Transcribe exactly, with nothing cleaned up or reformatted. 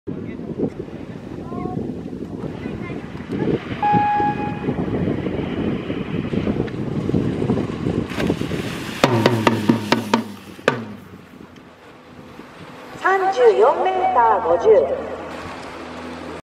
さんじゅうよんメーターごじゅう。